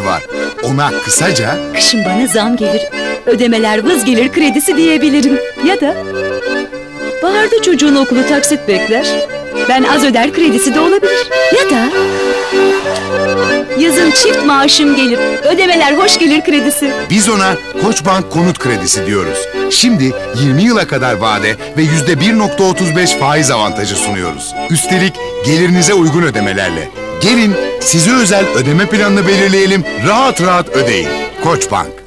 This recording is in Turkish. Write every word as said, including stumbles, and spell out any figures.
kredisi var. Ona kısaca Kışın bana zam gelir, ödemeler vız gelir kredisi diyebilirim. Ya da baharda çocuğun okulu taksit bekler, ben az öder kredisi de olabilir. Ya da yazın çift maaşım gelir, ödemeler hoş gelir kredisi. biz ona Koçbank konut kredisi diyoruz. Şimdi yirmi yıla kadar vade ve yüzde bir nokta otuz beş faiz avantajı sunuyoruz. Üstelik gelirinize uygun ödemelerle. Gelin size özel ödeme planını belirleyelim, rahat rahat ödeyin. Koçbank.